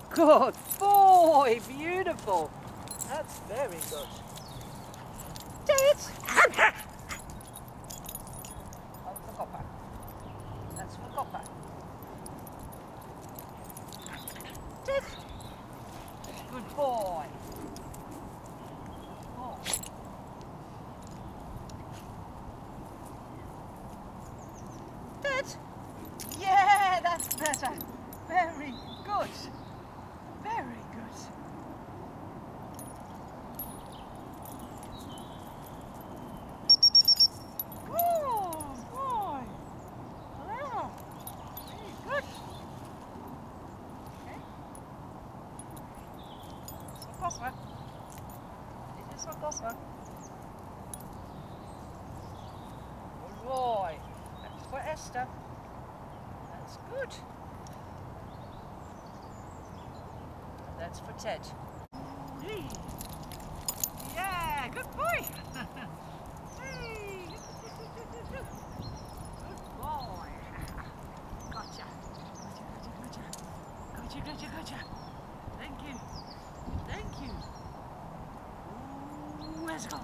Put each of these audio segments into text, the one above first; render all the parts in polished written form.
Good boy, beautiful. That's very good. Ted! Oh, for Copper. That's for Copper. Ted! Good boy. Oh. Ted! Yeah, that's better. Very good. Very good. Oh, boy. Wow. Very good. Okay. So Copper. This is for Copper. Good boy. That's for Esther. That's good. That's for Ted. Hey. Yeah, good boy. Hey. Good boy. Gotcha. Gotcha. Thank you. Thank you. Ooh, let's go.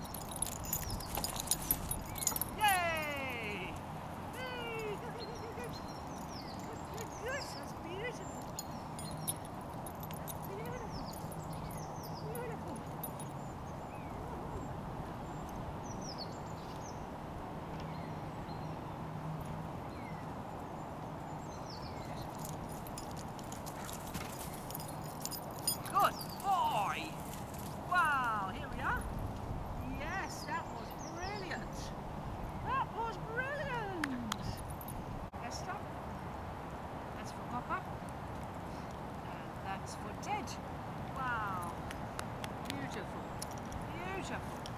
Yay! Hey. Good. That's beautiful. Good boy! Wow, here we are. Yes, that was brilliant. That was brilliant. Esther, that's for Copper. And that's for Ted. Wow, beautiful, beautiful.